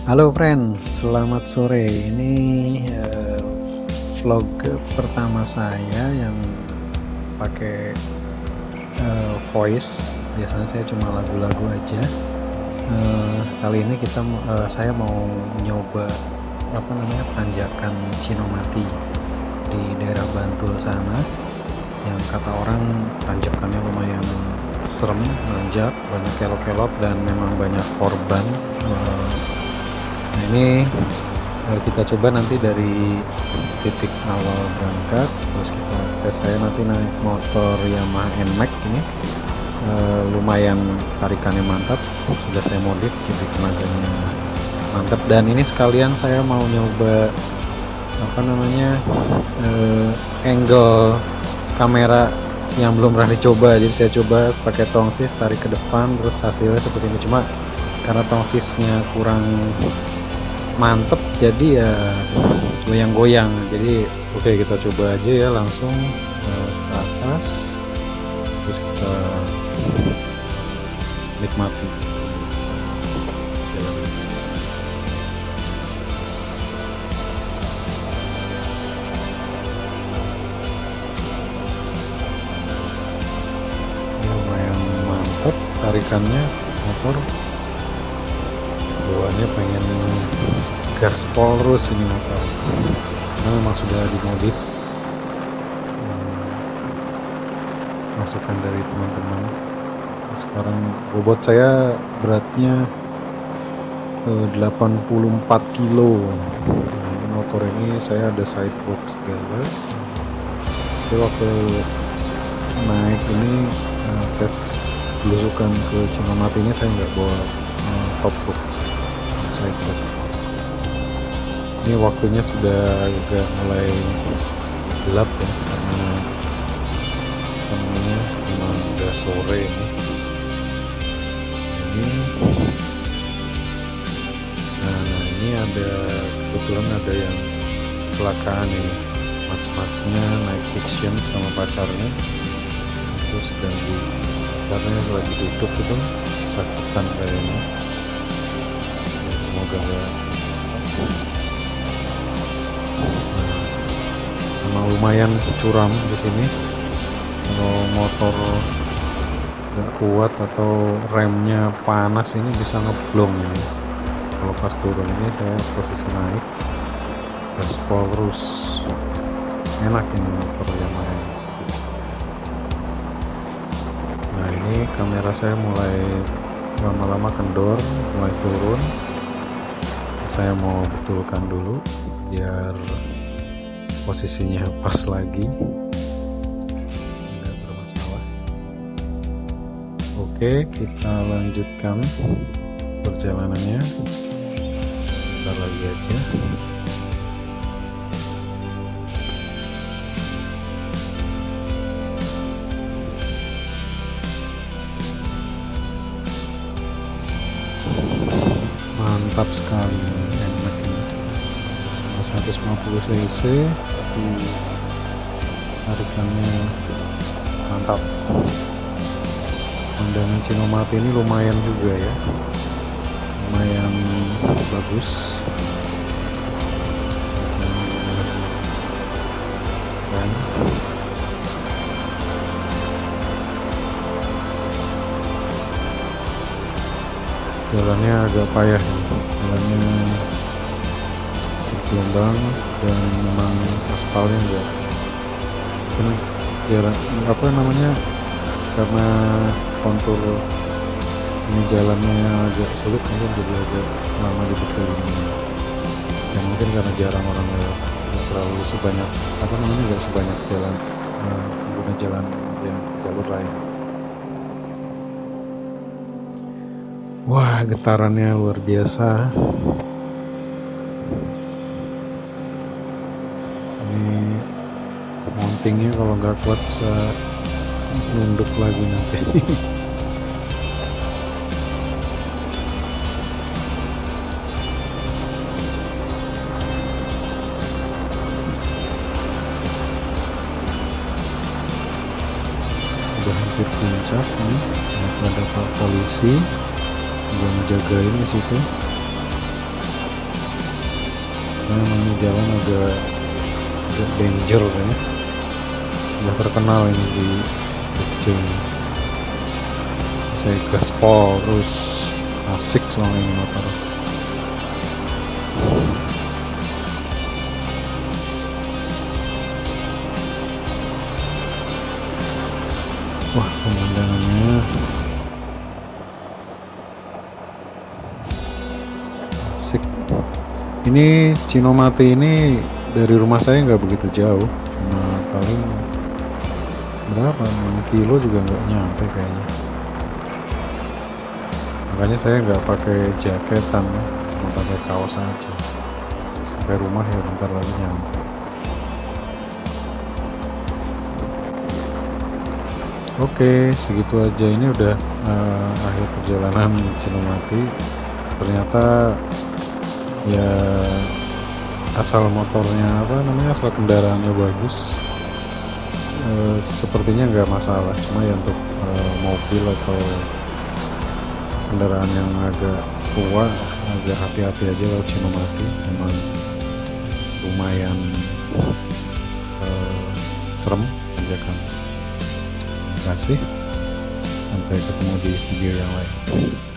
Halo friends, selamat sore. Ini vlog pertama saya yang pakai voice. Biasanya saya cuma lagu-lagu aja. Kali ini saya mau nyoba tanjakan Cinomati di daerah Bantul sana. Yang kata orang tanjakannya lumayan serem, nanjak, banyak kelok-kelok dan memang banyak korban. Nah ini kita coba nanti dari titik awal berangkat, terus saya nanti naik motor Yamaha NMAX ini. Lumayan tarikannya mantap, sudah saya modif, jadi tenaganya mantap. Dan ini sekalian saya mau nyoba angle kamera yang belum pernah dicoba, jadi saya coba pakai tongsis, tarik ke depan, terus hasilnya seperti ini. Cuma karena tongsisnya kurang mantep, jadi ya goyang-goyang. Jadi oke, kita coba aja ya, langsung ke atas, terus kita nikmati jalan. Ini lumayan mantep tarikannya, motor bawaannya pengen gaspol terus ini motor, karena memang sudah dimodif, masukan dari teman-teman. Sekarang bobot saya beratnya 84 kilo. Nah, motor ini saya ada sidebox segala. Jadi waktu naik ini tes belusukan ke Cinomati ini saya nggak bawa top box, sidebox. Ini waktunya sudah agak mulai gelap ya, karena memang udah sore ini. Nah ini kebetulan ada yang kecelakaan ini, mas-masnya naik fiction sama pacarnya, terus pacarnya lagi duduk itu sakitan kayaknya. Ya, semoga enggak. Memang lumayan curam di sini. Kalau motor nggak kuat atau remnya panas ini bisa ngeblong ini. Kalau pas turun ini saya posisi naik, gaspol terus, enak ini motor Yamaha. Nah ini kamera saya mulai lama-lama kendor, mulai turun. Saya mau betulkan dulu biar posisinya pas lagi, nggak bermasalah. Oke, kita lanjutkan perjalanannya, sebentar lagi aja. Mantap sekali NMAX ini, 150 cc tapi tarikannya mantap. Pemandangan Cinomati ini lumayan juga ya, lumayan bagus. Dan jalannya agak payah, jalannya bergelombang dan memang aspalnya enggak, karena kontur ini jalannya agak sulit, mungkin jadi agak lama dibetulin. Ya mungkin karena jarang orang lewat, nggak terlalu sebanyak nggak sebanyak jalan pengguna jalan yang jalur lain. Wah, getarannya luar biasa. Ini mountingnya kalau nggak kuat bisa nunduk lagi nanti. Udah hampir puncak nih, ada Pak polisi yang jagain di situ. Namanya jalan agak danger ya, udah terkenal ini di Jogja ini. Saya gaspol terus, asik soalnya ini motor. Wah, pemandangannya asik. Ini Cinomati ini dari rumah saya nggak begitu jauh, cuma paling berapa, 6 kilo juga nggak nyampe kayaknya. Makanya saya nggak pakai jaketan, cuma pakai kaos aja. Sampai rumah ya bentar lagi nyampe. Oke, segitu aja. Ini udah akhir perjalanan Cinomati. Ternyata ya asal motornya asal kendaraannya bagus, sepertinya nggak masalah. Cuma ya untuk mobil atau kendaraan yang agak tua agak hati-hati aja kalau Cinomati. Memang lumayan serem tanjakan. Terima kasih, sampai ketemu di video yang lain.